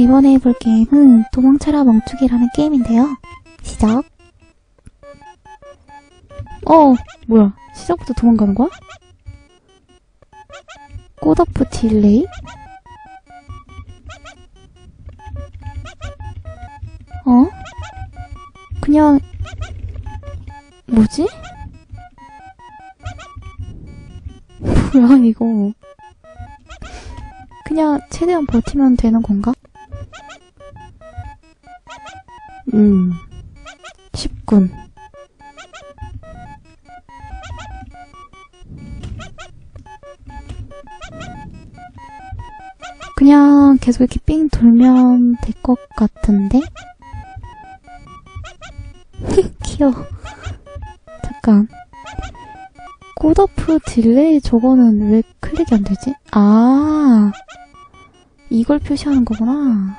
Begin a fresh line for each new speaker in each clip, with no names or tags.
이번에 해볼 게임은 도망쳐라 멍충이라는 게임인데요. 시작. 뭐야? 시작부터 도망가는 거야? 꽃오프 딜레이? 그냥 뭐지? 뭐야 이거? 그냥 최대한 버티면 되는 건가? 쉽군. 그냥 계속 이렇게 삥 돌면 될 것 같은데? 귀여워. 잠깐. 꽃오프 딜레이 저거는 왜 클릭이 안 되지? 아, 이걸 표시하는 거구나.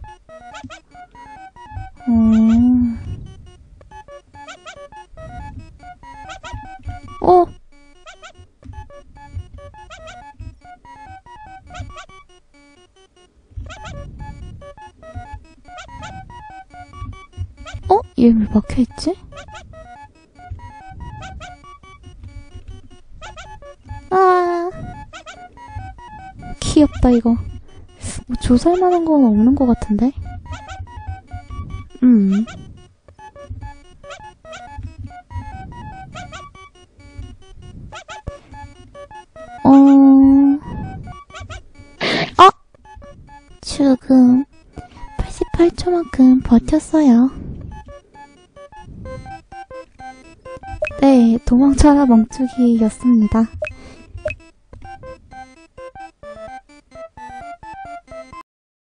얘 왜 막혀있지? 귀엽다 이거. 뭐 조살만한 건 없는 것 같은데? 죽음. 88초만큼 버텼어요. 네, 도망쳐라 멍충이였습니다.